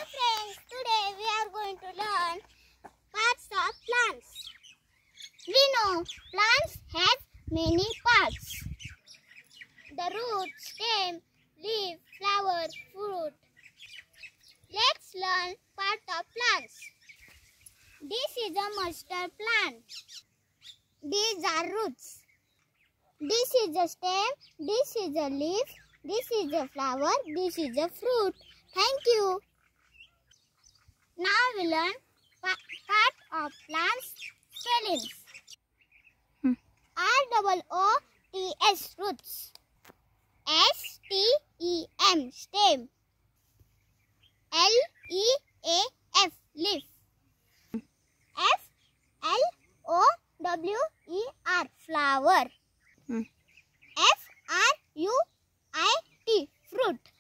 Hi friends, today we are going to learn parts of plants. We know plants have many parts. The root, stem, leaf, flower, fruit. Let's learn part of plants. This is a mustard plant. These are roots. This is a stem, this is a leaf, this is a flower, this is a fruit. Thank you. Now we learn part of plants spellings. R-O-O-T-S roots. S-T-E-M stem. L-E-A-F leaf. F-L-O-W-E-R flower. F-R-U-I-T fruit.